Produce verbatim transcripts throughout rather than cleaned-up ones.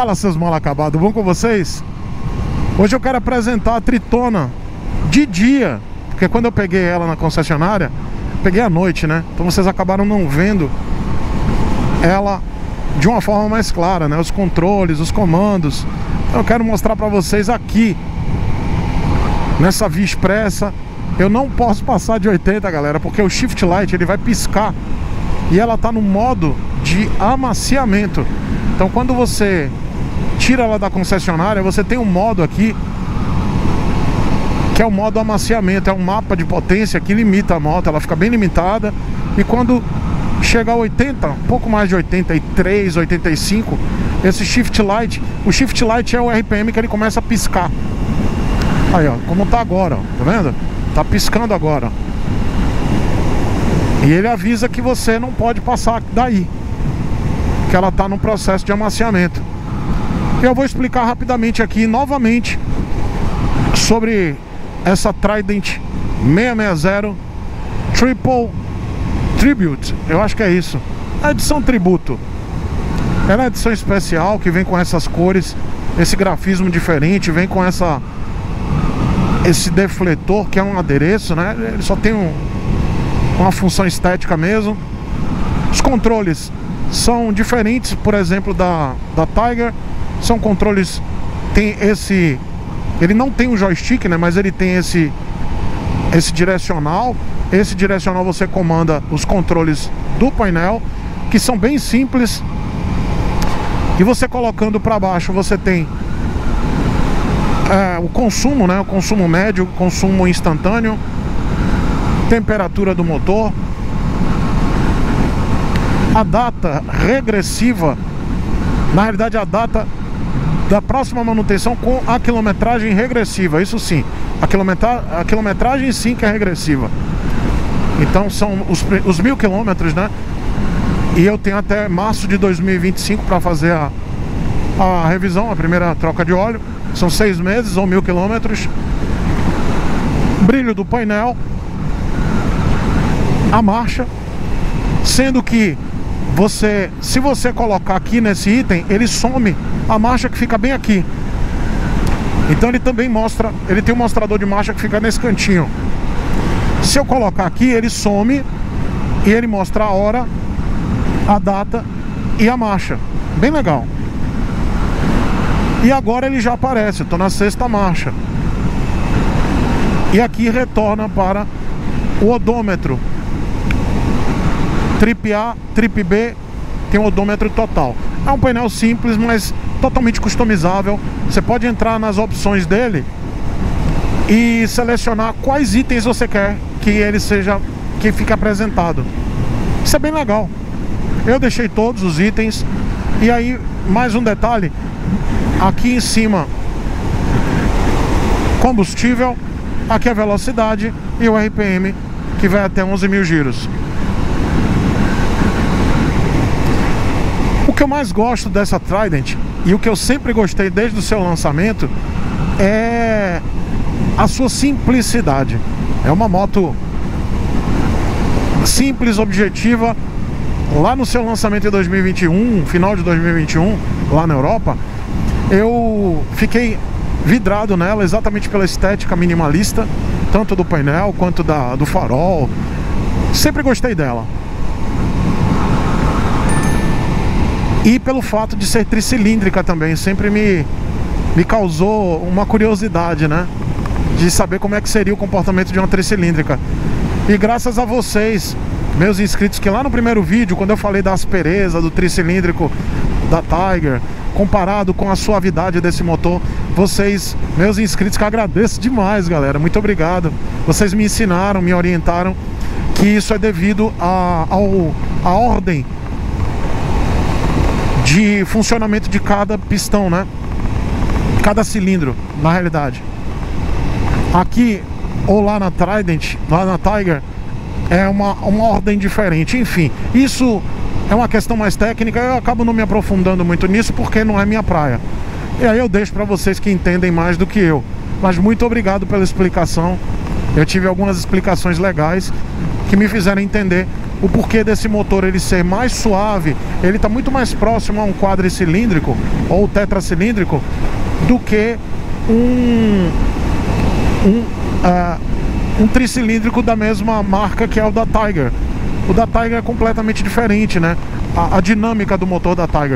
Fala, seus mal acabados, bom com vocês? Hoje eu quero apresentar a Tritona de dia, porque quando eu peguei ela na concessionária, peguei à noite, né? Então vocês acabaram não vendo ela de uma forma mais clara, né? Os controles, os comandos. Então eu quero mostrar pra vocês aqui, nessa via expressa. Eu não posso passar de oitenta, galera, porque o Shift Light ele vai piscar e ela tá no modo de amaciamento. Então quando você tira ela da concessionária, você tem um modo aqui que é o modo amaciamento, é um mapa de potência que limita a moto, ela fica bem limitada. E quando chega a oitenta, um pouco mais de oitenta e três, oitenta e cinco, esse Shift Light, o Shift Light é o R P M que ele começa a piscar. Aí, ó, como tá agora, ó, tá vendo? Tá piscando agora. E ele avisa que você não pode passar daí, que ela tá no processo de amaciamento. Eu vou explicar rapidamente aqui, novamente, sobre essa Trident seiscentos e sessenta Triple Tribute. Eu acho que é isso, a edição tributo. Ela é a edição especial que vem com essas cores, esse grafismo diferente, vem com essa esse defletor que é um adereço, né? Ele só tem um, uma função estética mesmo. Os controles são diferentes, por exemplo, da, da Tiger. São controles, tem esse, ele não tem um joystick, né? Mas ele tem esse esse direcional. Esse direcional você comanda os controles do painel, que são bem simples. E você colocando para baixo, você tem é, o consumo, né? O consumo médio, consumo instantâneo, temperatura do motor, a data regressiva, na realidade a data da próxima manutenção com a quilometragem regressiva. Isso sim, a, quilometra... a quilometragem sim que é regressiva. Então são os, os mil quilômetros, né? E eu tenho até março de dois mil e vinte e cinco para fazer a, a revisão, a primeira troca de óleo. São seis meses ou mil quilômetros. Brilho do painel, a marcha, sendo que você, se você colocar aqui nesse item, ele some a marcha que fica bem aqui. Então ele também mostra, ele tem um mostrador de marcha que fica nesse cantinho. Se eu colocar aqui, ele some e ele mostra a hora, a data e a marcha. Bem legal. E agora ele já aparece, eu tô na sexta marcha. E aqui retorna para o odômetro. Trip A, Trip B, tem um odômetro total. É um painel simples, mas totalmente customizável. Você pode entrar nas opções dele e selecionar quais itens você quer que ele seja, que fique apresentado. Isso é bem legal. Eu deixei todos os itens. E aí, mais um detalhe, aqui em cima, combustível, aqui a velocidade e o R P M, que vai até onze mil giros. O que eu mais gosto dessa Trident, e o que eu sempre gostei desde o seu lançamento, é a sua simplicidade. É uma moto simples, objetiva. Lá no seu lançamento em dois mil e vinte e um, final de dois mil e vinte e um, lá na Europa, eu fiquei vidrado nela exatamente pela estética minimalista, tanto do painel quanto da, do farol. Sempre gostei dela. E pelo fato de ser tricilíndrica também, sempre me, me causou uma curiosidade, né? De saber como é que seria o comportamento de uma tricilíndrica. E graças a vocês, meus inscritos, que lá no primeiro vídeo, quando eu falei da aspereza do tricilíndrico da Tiger, comparado com a suavidade desse motor, vocês, meus inscritos, que eu agradeço demais, galera, muito obrigado. Vocês me ensinaram, me orientaram que isso é devido a, ao, a ordem de funcionamento de cada pistão, né? Cada cilindro, na realidade. Aqui, ou lá na Trident, lá na Tiger, é uma, uma ordem diferente. Enfim, isso é uma questão mais técnica. Eu acabo não me aprofundando muito nisso, porque não é minha praia. E aí eu deixo para vocês que entendem mais do que eu. Mas muito obrigado pela explicação. Eu tive algumas explicações legais que me fizeram entender o porquê desse motor ele ser mais suave. Ele está muito mais próximo a um quadricilíndrico ou tetracilíndrico do que um um, uh, um tricilíndrico da mesma marca, que é o da Tiger. O da Tiger é completamente diferente, né? A, a dinâmica do motor da Tiger.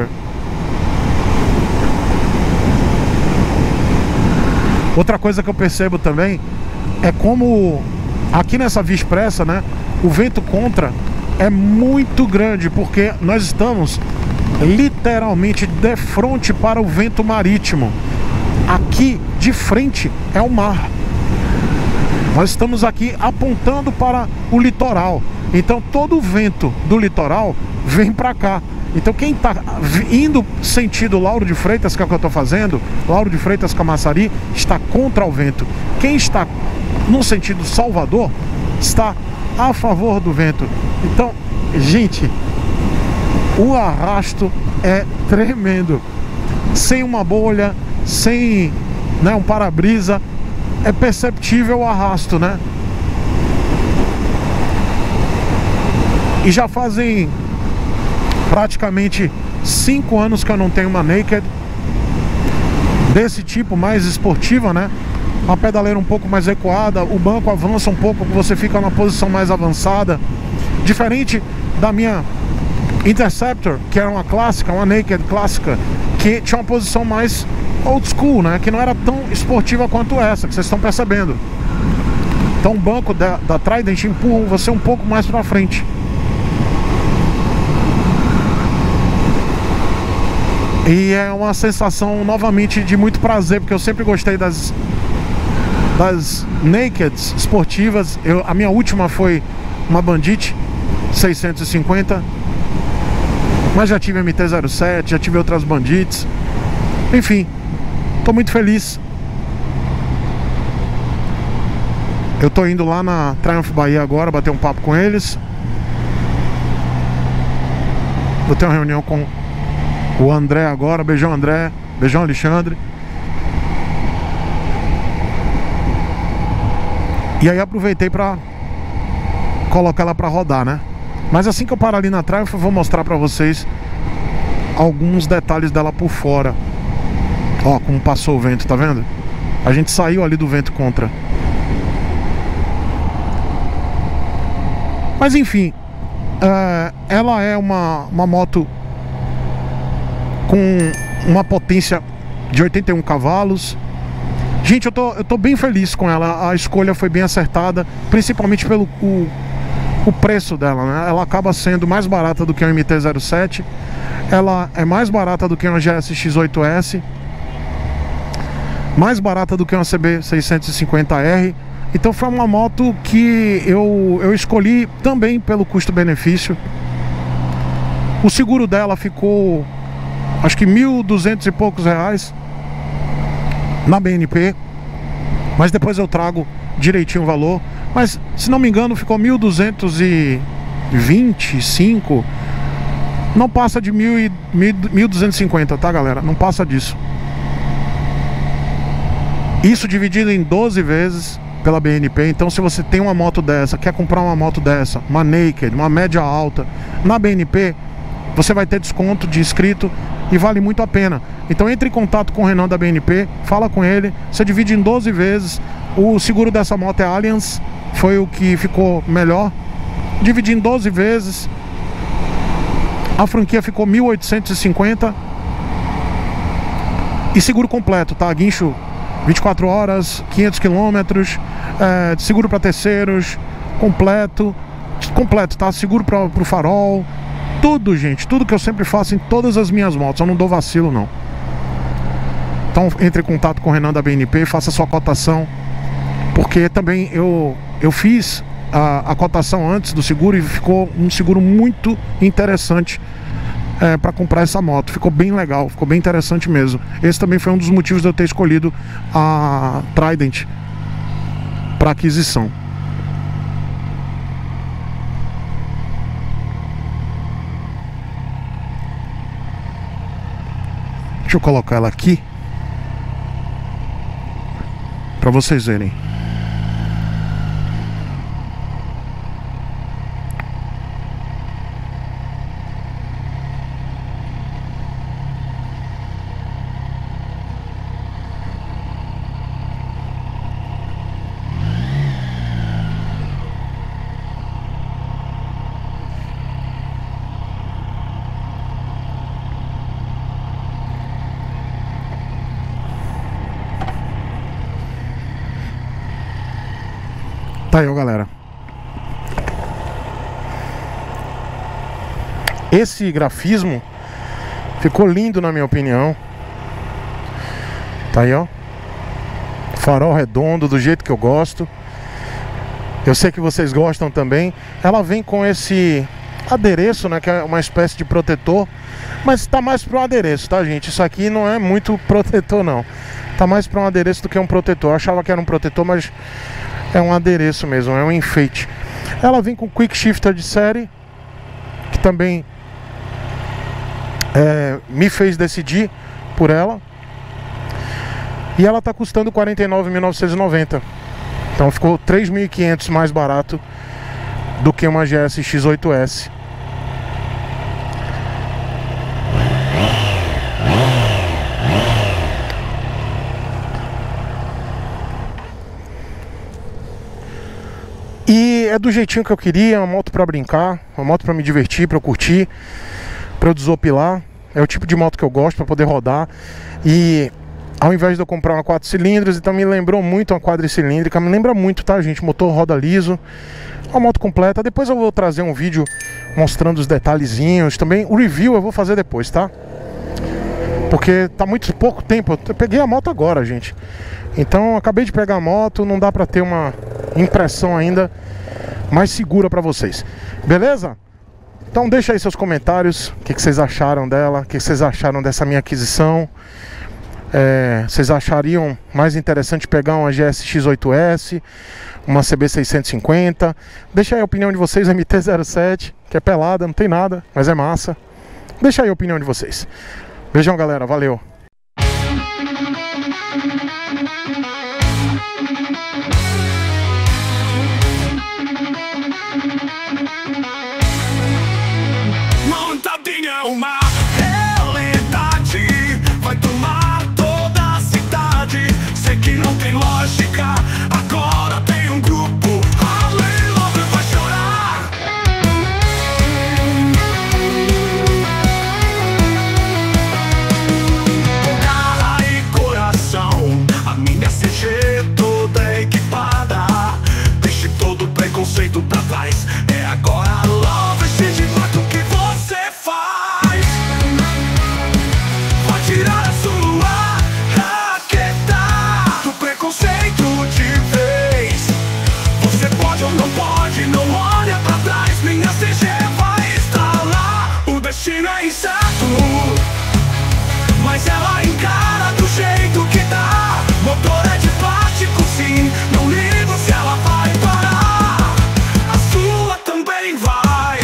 Outra coisa que eu percebo também é como aqui nessa via expressa, né, o vento contra é muito grande, porque nós estamos literalmente de frente para o vento marítimo. Aqui de frente é o mar. Nós estamos aqui apontando para o litoral. Então todo o vento do litoral vem para cá. Então quem está indo sentido Lauro de Freitas, que é o que eu estou fazendo, Lauro de Freitas Camaçari, está contra o vento. Quem está no sentido Salvador está a favor do vento. Então, gente, o arrasto é tremendo. Sem uma bolha, sem, né, um para-brisa, é perceptível o arrasto, né? E já fazem praticamente cinco anos que eu não tenho uma Naked desse tipo, mais esportiva, né? Uma pedaleira um pouco mais recuada, o banco avança um pouco, você fica numa posição mais avançada. Diferente da minha Interceptor, que era uma clássica, uma Naked clássica, que tinha uma posição mais old school, né? Que não era tão esportiva quanto essa, que vocês estão percebendo. Então o banco da, da Trident empurra você um pouco mais pra frente. E é uma sensação, novamente, de muito prazer, porque eu sempre gostei das, das Nakeds esportivas. Eu, a minha última foi uma Bandit seiscentos e cinquenta, mas já tive M T zero sete, já tive outras Bandits. Enfim, tô muito feliz. Eu tô indo lá na Triumph Bahia agora, bater um papo com eles. Vou ter uma reunião com o André agora. Beijão, André. Beijão, Alexandre. E aí aproveitei pra colocar ela pra rodar, né? Mas assim que eu parar ali na Triumph, eu vou mostrar pra vocês alguns detalhes dela por fora. Ó, como passou o vento, tá vendo? A gente saiu ali do vento contra. Mas enfim, é, ela é uma, uma moto com uma potência de oitenta e um cavalos. Gente, eu tô, eu tô bem feliz com ela. A escolha foi bem acertada, principalmente pelo o, o preço dela, né? Ela acaba sendo mais barata do que a M T zero sete. Ela é mais barata do que uma G S X oito S, mais barata do que uma C B seiscentos e cinquenta R. Então foi uma moto que eu, eu escolhi também pelo custo-benefício. O seguro dela ficou, acho que mil e duzentos e poucos reais na B N P, mas depois eu trago direitinho o valor. Mas, se não me engano, ficou mil duzentos e vinte e cinco. Não passa de mil duzentos e cinquenta, tá, galera? Não passa disso. Isso dividido em doze vezes pela B N P. Então, se você tem uma moto dessa, quer comprar uma moto dessa, uma Naked, uma média alta, na B N P, você vai ter desconto de inscrito e vale muito a pena. Então entre em contato com o Renan da B N P, fala com ele, você divide em doze vezes. O seguro dessa moto é Allianz, foi o que ficou melhor. Dividi em doze vezes. A franquia ficou mil oitocentos e cinquenta. E seguro completo, tá? Guincho vinte e quatro horas, quinhentos quilômetros, é, seguro para terceiros, completo, completo, tá? Seguro para o farol. Tudo, gente, tudo que eu sempre faço em todas as minhas motos. Eu não dou vacilo, não. Então entre em contato com o Renan da B N P, faça a sua cotação, porque também eu, eu fiz a, a cotação antes do seguro e ficou um seguro muito interessante é, para comprar essa moto. Ficou bem legal, ficou bem interessante mesmo. Esse também foi um dos motivos de eu ter escolhido a Trident para aquisição. Deixa eu colocar ela aqui para vocês verem. Tá aí, ó, galera. Esse grafismo ficou lindo, na minha opinião. Tá aí, ó. Farol redondo, do jeito que eu gosto. Eu sei que vocês gostam também. Ela vem com esse adereço, né, que é uma espécie de protetor, mas tá mais para um adereço, tá, gente? Isso aqui não é muito protetor, não. Tá mais para um adereço do que um protetor. Eu achava que era um protetor, mas é um adereço mesmo, é um enfeite. Ela vem com Quick Shifter de série, que também é, me fez decidir por ela. E ela tá custando quarenta e nove mil novecentos e noventa. Então ficou três mil e quinhentos mais barato do que uma G S X oito S. E é do jeitinho que eu queria, uma moto pra brincar, uma moto pra me divertir, pra eu curtir, pra eu desopilar. É o tipo de moto que eu gosto, pra poder rodar. E ao invés de eu comprar uma quatro cilindros, então me lembrou muito uma quadricilíndrica. Me lembra muito, tá, gente? Motor roda liso, uma moto completa. Depois eu vou trazer um vídeo mostrando os detalhezinhos. Também o review eu vou fazer depois, tá? Porque tá muito pouco tempo. Eu peguei a moto agora, gente. Então eu acabei de pegar a moto, não dá pra ter uma impressão ainda mais segura pra vocês. Beleza? Então deixa aí seus comentários. O que, que vocês acharam dela? O que, que vocês acharam dessa minha aquisição? É, vocês achariam mais interessante pegar uma G S X oito S, uma C B seiscentos e cinquenta? Deixa aí a opinião de vocês. M T zero sete, que é pelada, não tem nada, mas é massa. Deixa aí a opinião de vocês. Beijão, galera, valeu. Montadinha é uma realidade, vai tomar toda a cidade. Sei que não tem lógica, agora tem um grupo. Harley Lover vai chorar. Com garra e coração, a minha C G toda equipada. Deixe todo o preconceito pra trás. É agora a Lover, se de mato que você faz. Vai tirar a sua raqueta do preconceito de vez. Você pode ou não pode, não olha pra trás. Minha C G vai estar lá. O destino é incerto, mas ela encara do jeito que dá. Motor é de plástico, sim, não ligo se ela vai parar. A sua também vai.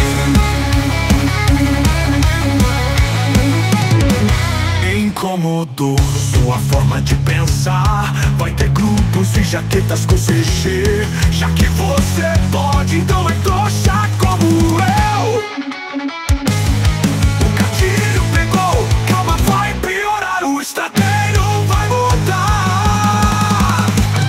Incômodo sua forma de pensar. Vai ter grupos e jaquetas com C G. Já que você pode, então é trouxa como eu. O gatilho pegou, calma, vai piorar. O estradeiro vai mudar.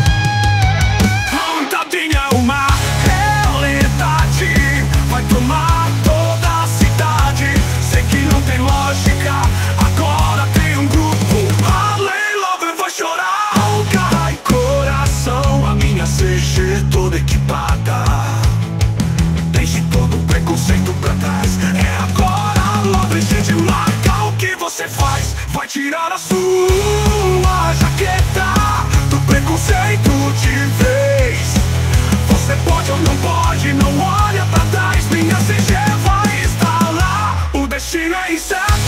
Montadinha é uma realidade, vai tomar toda a cidade. Sei que não tem lógica, agora tem um grupo. Harley Lover vai chorar. Com garra e coração, a minha C G toda equipada. Deixe todo o preconceito pra trás. É agora a Lover, gente, marca o que você faz. Vai tirar a sua jaqueta do preconceito de vez. Você pode ou não pode, não olha pra trás. Minha C G vai estar lá. O destino é incerto,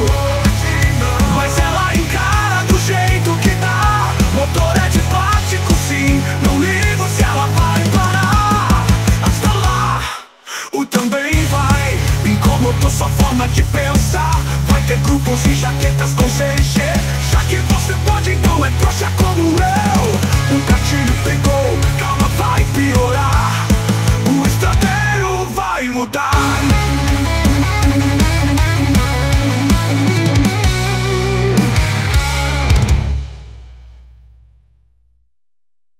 mas ela encara do jeito que dá. Motor é de plástico, sim, não ligo se ela vai parar. Hasta lá, o também vai. Incomodou sua forma de pensar. Vai ter grupos e jaquetas